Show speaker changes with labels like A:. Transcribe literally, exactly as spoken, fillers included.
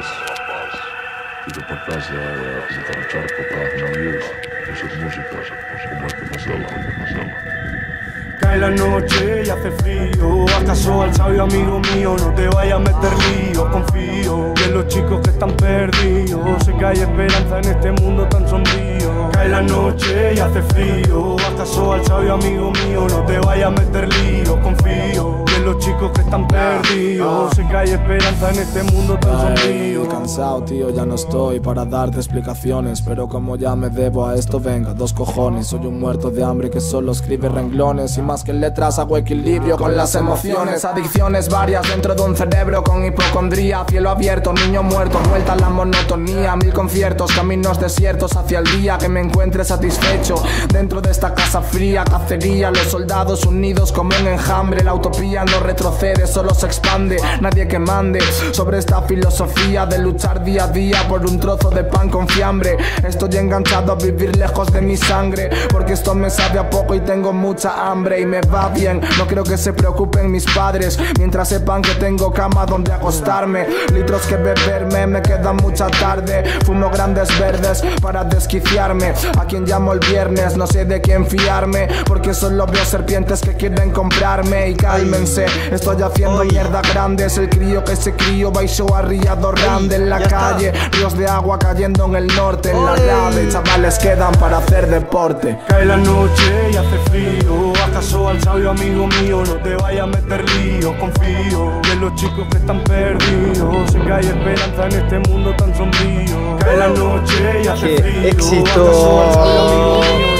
A: paz. Iré para casa a visitar el charco para hacer amigos y hacer música como el que Marcela, Marcela.
B: Cae la noche y hace frío. ¿Acaso al sabio amigo mío no te vayas a meter lío? Confío en los chicos que están perdidos. Sé que hay esperanza en este mundo tan sombrío. Cae la noche y hace frío. ¿Acaso al sabio amigo mío no te vayas a meter lío? Confío en los chicos que están perdidos. Sé que hay esperanza en este mundo tan sombrío.
C: Cansado, tío, ya no estoy para darte explicaciones, pero como ya me debo a esto, venga, dos cojones. Soy un muerto de hambre que solo escribe renglones, y más que letras hago equilibrio con las emociones. Adicciones varias dentro de un cerebro con hipocondría. Cielo abierto, niño muerto, vuelta a la monotonía. Mil conciertos, caminos desiertos hacia el día que me encuentre satisfecho. Dentro de esta casa fría, cacería, los soldados unidos como un enjambre. La utopía no retrocede, solo se expande. Nadie que mande sobre esta filosofía de luchar día a día por un trozo de pan con fiambre. Estoy enganchado a vivir lejos de mi sangre, porque esto me sabe a poco y tengo mucha hambre. Y me va bien, no creo que se preocupen mis padres, mientras sepan que tengo cama donde acostarme. Litros que beberme, me queda mucha tarde. Fumo grandes verdes para desquiciarme. A quien llamo el viernes, no sé de quién fiarme, porque solo veo serpientes que quieren comprarme. Y cálmense, estoy haciendo mierda grandes. El crío que se crió baixo a Riado Rande en la calle. Ríos de agua cayendo en el norte, en la rave. Chavales quedan para hacer deporte.
B: Cae la noche y hace frío. ¿Acaso al sabio amigo mío no te vayas a meter lío? Confío en los chicos que están perdidos. Sé que hay esperanza en este mundo tan sombrío. Cae la noche y hace frío.
D: ¡Qué éxito!
B: ¿Acaso al sabio amigo mío